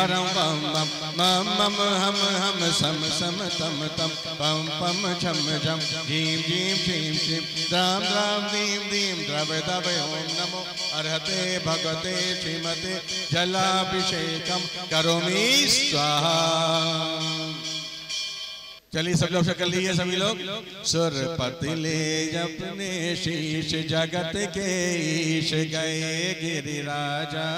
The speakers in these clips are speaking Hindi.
अरं बम बम मम मम हम सम सम तम तम पम पम झम झम झीम झीम झीम झीम द्राम द्राम दीम दीम द्रव दव ओम नमो अर्हते भगवते श्रीमते जलाभिषेकम करोमि स्वाहा। चलिए सब लोग कर लीजिए सभी लोग। सुरपति ले अपने शीश जगत के ईश गए गिरिराजा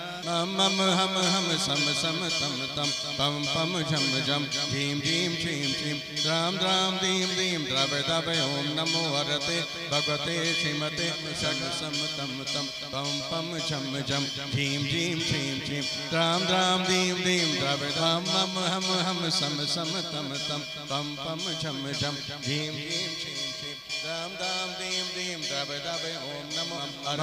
मम मम हम सम सम तम तम पम पम झम झम झीम झीम झीम झीम द्राम द्राम दीम दीम द्रव दव ओम नमो हरते भगवते श्रीमते सम सम तम तम पम पम झम झम झीम झीम झीम झीम द्राम द्राम दीम दीम द्रव धाम मम हम सम सम तम तम पम पम झम झम झीम झीम झीम झीम राम दाम दीम दीम द्रव दव ओम नमो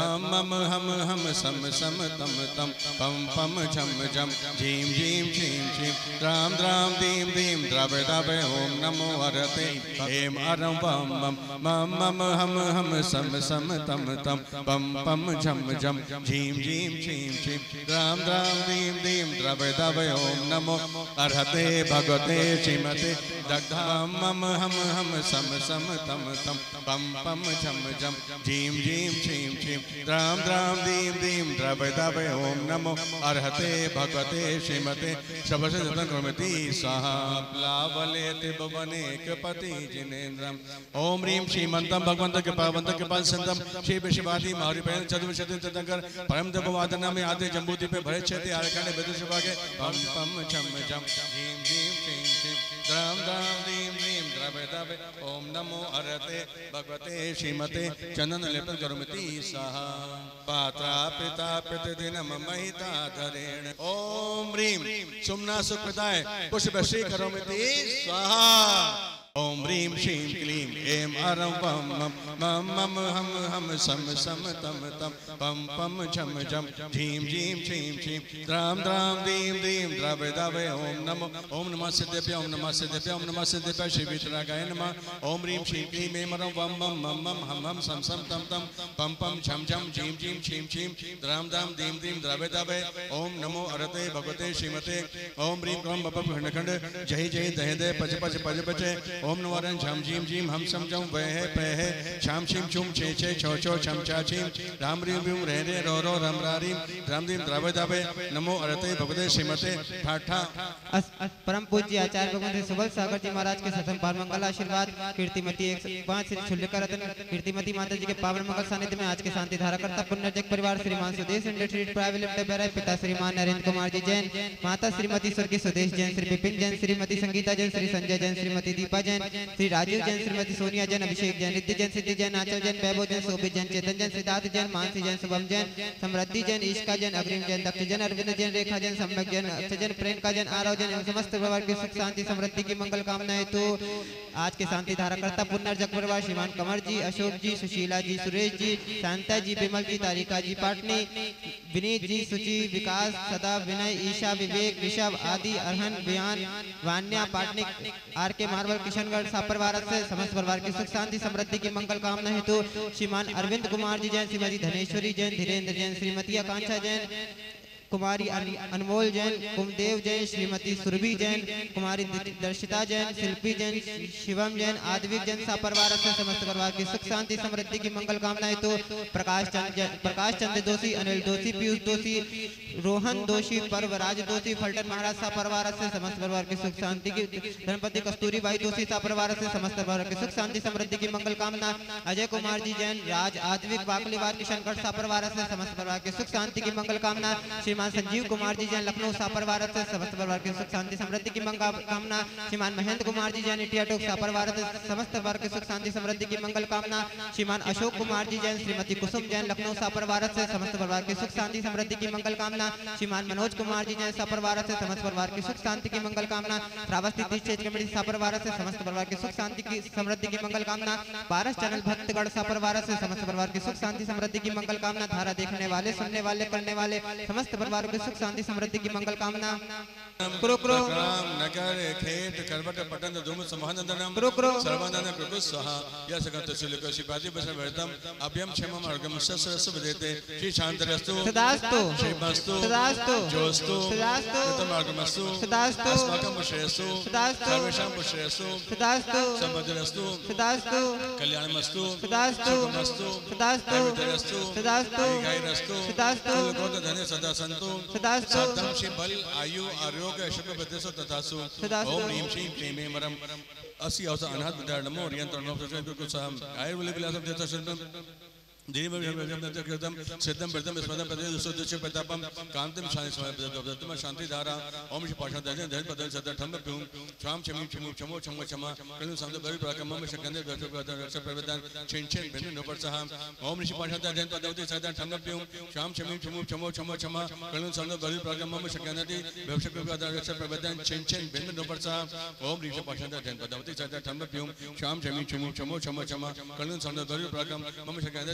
मम हम सम सम तम तम पम पम झम झम झीम झीम झीम झीम राम द्राम दीम दीम द्रव दव ओम नमो हरते हेम अरं बम मम मम हम सम सम तम तम पम पम झम झम झीम झीम झीम झीम राम द्राम दीम दीम द्रव दव ओम नमो अर्हते भगवते श्रीमते दग्धम मम हम सम सम तम तम पम पम झम झम झीम झीम झीम झीम द्राम द्राम दीम दीम द्रव दव ओम नमो अर्हते भगवते श्रीमते शबस जतनकृमति स्वाहा प्लावलेति भुवनेकपति जिनेन्द्रम ओम ह्रीं श्रीमंतम भगवंत कृपावंत कृपाल संतम शिव शिवादि महारी पहन चतुर्विशति तंकर परम देववादना में आते जम्बूति पे भरे छेति आरकांड विदुष भागे पम पम झम झम झीम झीम झीम झीम द्राम द्राम दीम दीम द्रव दव ओम नमो अर्हते भगवते श्रीमते चंदन लेपन करोमि स्वाहा पात्रा पिता प्रतिदिनम महिता धरेण ओम ह्रीं सुमना सुप्रदाय पुष्प श्री करोमि स्वाहा ओम ह्रीं श्रीं क्लीं ऐं अरं बम मम मम हम सम सम तम तम पम पम झम झम झीम झीम झीम झीम द्राम द्राम दीम दीम द्रव दव ओम नमो ओम नमः सिद्धेभ्यो ओम नमः सिद्धेभ्यो ओम नमः सिद्धेभ्यो श्री वितरागाय नमः ओम ह्रीं श्रीं क्लीं ऐं अरं बम मम हम सम सम तम तम पम पम झम झम झीम झीम झीम झीम द्राम द्राम दीम दीम द्रव दव ओम नमो अर्हते भगवते श्रीमते ओम ह्रीं क्लीं बप खंड जय जय दह दे पच पच पज पचे ओम नवरन झम झीम झीम हम सम जम वह पह छाम छिम छुम छे छे छो छो छम चा छिम राम रीम रीम रे रे रो रो रम रारीम राम दीम द्रव दव नमो अर्हते भगवते श्रीमते ठाठा परम पूज्य आचार्य भगवान सुबल सागर जी महाराज के सतम पावन मंगल आशीर्वाद कीर्तिमती 105 श्री शुल्क रत्न कीर्तिमती माता जी के पावन मंगल सानिध्य में आज के शांति धारा करता पुण्यजक परिवार श्रीमान सुदेश पिता श्रीमान नरेंद्र कुमार जी जैन माता श्रीमती स्वर्गीय सुदेश जैन श्री विपिन जैन श्रीमती संगीता जैन श्री संजय जैन श्रीमती दीपा जैन श्री राजीव जैन श्रीमती सोनिया जैन अभिषेक जैन रिद्धि जैन सिद्धि जैन आंचल जैन वैभव जैन शोभित जैन चेतन जैन सिद्धार्थ जैन मानसी जैन शुभम जैन समृद्धि जैन ईशका जैन अग्रिम जैन दक्ष जैन अरविंद जैन रेखा जैन सम्यक जैन अक्षय जैन प्रेरणा जैन आरव जैन समस्त परिवार की सुख शांति समृद्धि की मंगल कामनाएं तो आज के शांति धारा करता पुनर्जग परिवार श्रीमान कमर जी अशोक जी सुशीला जी सुरेश जी शांता जी विमल जी तारिका जी पाटनी विनीत जी सुचि विकास सदा विनय ईशा विवेक Rishabh Aadi Arhan Bayan Vanya Patnik R K marble Kishangarh सापरवार से समस्त परिवार की सुख शांति समृद्धि की मंगल कामना हेतु श्रीमान अरविंद कुमार जी जैन श्रीमती धनेश्वरी जैन धीरेन्द्र जैन श्रीमती आकांक्षा जैन कुमारी अनमोल जैन कुमदेव जैन श्रीमती सुरभि जैन कुमारी दर्शिता जैन शिल्पी जैन शिवम जैन आदविक जैन सा परिवार से समस्त परिवार की सुख शांति समृद्धि की मंगल कामनाएं तो प्रकाश चंद्र दोषी अनिल दोषी पीयूष दोषी रोहन दोषी पर्वराज दोषी फल्टन महाराज सा परिवार से समस्त परिवार की सुख शांति की धनपति कस्तूरी बाई दोषी सा परिवार से समस्त परिवार की सुख शांति समृद्धि की मंगल कामना अजय कुमार जी जैन राज आदविक बाकलीवार किशनगढ़ सा परिवार से समस्त परिवार की सुख शांति की मंगल कामना संजीव कुमार जी जैन लखनऊ सापरवार से समस्त परिवार की सुख शांति समृद्धि की मंगल कामना श्रीमान महेंद्र कुमार जी जैन इटियाटोक सापरवार से समस्त परिवार की सुख शांति समृद्धि की मंगल कामना श्रीमान अशोक कुमार जी जैन श्रीमती कुसुम जैन लखनऊ सापरवार से समस्त परिवार की सुख शांति समृद्धि की मंगल कामना श्रीमान मनोज कुमार जी जैन सापरवार से समस्त परिवार की सुख शांति की मंगल कामना श्रावस्ती तीर्थ कमेटी सापरवार से समस्त परिवार की सुख शांति की समृद्धि की मंगल कामना पारस चैनल भक्तगढ़ सापरवार से समस्त परिवार की सुख शांति समृद्धि की मंगल कामना धारा देखने वाले सुनने वाले करने वाले समस्त परिवार के सुख शांति समृद्धि की मंगल कामना। करो करो नगर खेत करवट पटन धूम समहनंदनम करो सर्वानंद कृपु स्वाहा या सकंत सुलिको शिपाति बसन वर्तम अभ्यम क्षमम अर्गम ससरस विदेते श्री शांतरस्तु सदास्तु श्री मस्तु सदास्तु जोस्तु सदास्तु तम अर्गमस्तु सदास्तु अस्माकं पुष्यस्तु सदास्तु सर्वेषां पुष्यस्तु सदास्तु संपदरस्तु सदास्तु कल्याणमस्तु सदास्तु सुखमस्तु सदास्तु दैवतरस्तु सदास्तु दीर्घायुरस्तु सदास्तु कुलकोट धने सदा सन्तु सदास्तु साधम श्री बल आयु आरोग्य शुभ बदेसो तथासु ओम ह्रीं श्रीं क्लीं मरम असि अवस अनाथ विद्या नमो रियंत्र नमो प्रचंड कुसहम आयुर्बल विलासम देता शरणम दिनेव कृतम सिद्धम प्रथम स्मदम प्रदेश सुदृश्य प्रतापम कांतम शांति समय प्रदत्तम शांति धारा ओम श्री पाषाण दजन धन पदन सदा ठम प्यूम श्याम क्षमी क्षमो क्षमो क्षमो क्षमा कलु संत बरि प्रकम शकंदे रक्षा प्रवेदन छिनछिन भिन्न नोपर सहा ओम श्री पाषाण दजन पदवती सदा ठम प्यूम श्याम क्षमी क्षमो क्षमो क्षमो क्षमा कलु संत बरि प्रकम शकंदे रक्षा प्रवेदन छिनछिन भिन्न नोपर सहा ओम श्री पाषाण दजन पदवती सदा ठम प्यूम श्याम क्षमी क्षमो क्षमो क्षमो क्षमा कलु संत बरि प्रकम शकंदे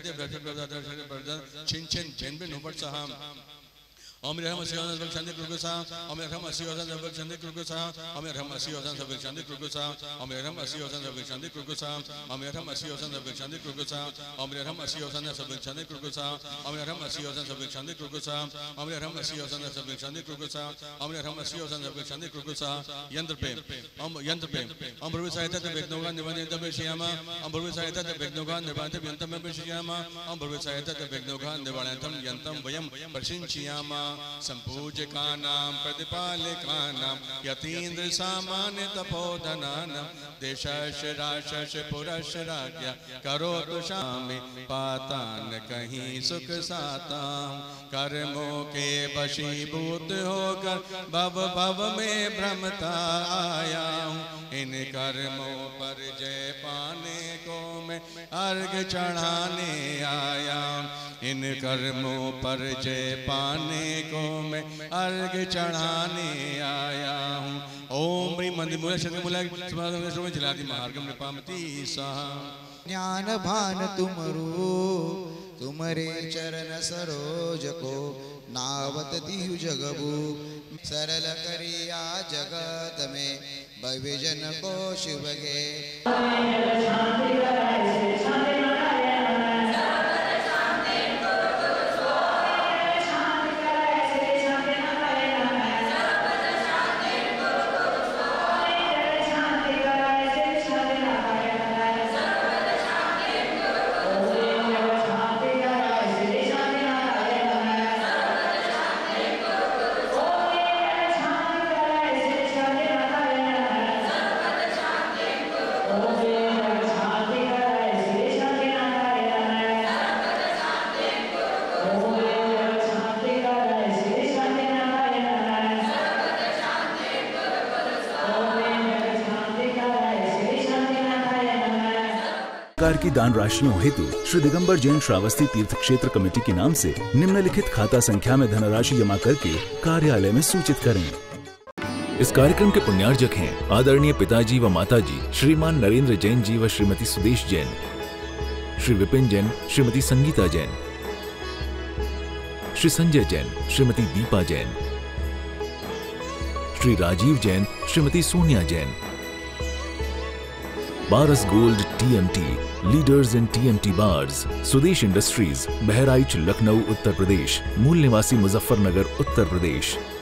छिन छिन बिन ऊपर सहाम ओम रहम असियोजन सब चंदे कृकुसा ओम रहम असियोजन सब चंदे कृकुसा ओम रहम असियोजन सब चंदे कृकुसा ओम रहम असियोजन सब चंदे कृकुसा ओम रहम असियोजन सब चंदे कृकुसा ओम रहम असियोजन सब चंदे कृकुसा ओम रहम असियोजन सब चंदे कृकुसा ओम रहम असियोजन सब चंदे कृकुसा ओम रहम असियोजन सब चंदे कृकुसा यंत्र पे ओम प्रभु सहायता ते विघ्नोगा निवारण तब श्यामा ओम प्रभु सहायता ते विघ्नोगा निवारण तब यंतम में श्यामा ओम प्रभु सहायता ते विघ्नोगा निवारण तम यंतम वयम प्रशिंच्यामा संपूजकानां प्रतिपालकानां यतीन्द्र सामान्य तपोधनानां देशश राशश पुरश राज्ञा करोतु शामि पातान कहीं सुख सातां कर्मों के वशीभूत होकर भव भव में भ्रमता आया हूँ इन कर्मों पर जय पाने को मैं अर्घ चढ़ाने आया इन कर्मों पर जय पाने को मैं अर्घ चढ़ाने आया हूँ ओम ह्रीं मंदिर मूल शक्ति मूल समागम जिलादि मार्गम निपामति साहा ज्ञान भान तुमरो तुमरे चरण सरोज को नावत दिहु जगबू सरल करिया जगत में भविजन को शिव गे सरकार की दान राशियों हेतु श्री दिगंबर जैन श्रावस्ती तीर्थ क्षेत्र कमेटी के नाम से निम्नलिखित खाता संख्या में धनराशि जमा करके कार्यालय में सूचित करें। इस कार्यक्रम के पुण्यार्जक हैं आदरणीय पिताजी व माताजी श्रीमान नरेंद्र जैन जी व Shrimati Sudesh Jain, Shri Vipin Jain, Shrimati Sangeeta Jain, Shri Sanjay Jain, Shrimati Deepa Jain, Shri Rajiv Jain, Shrimati Sonia Jain. Baras gold TMT, leaders in TMT bars, Sudesh industries, Bahraich, Lucknow, Uttar Pradesh, मूल निवासी मुजफ्फरनगर, उत्तर प्रदेश।